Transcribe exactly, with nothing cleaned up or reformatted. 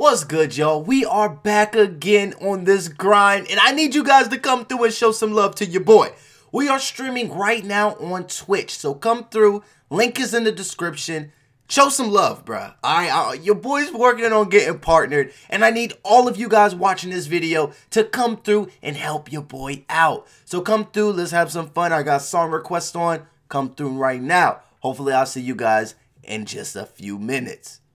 What's good, y'all? We are back again on this grind, and I need you guys to come through and show some love to your boy. We are streaming right now on Twitch, so come through. Link is in the description. Show some love, bruh. I, I, your boy's working on getting partnered, and I need all of you guys watching this video to come through and help your boy out. So come through, let's have some fun. I got song requests on. Come through right now. Hopefully, I'll see you guys in just a few minutes.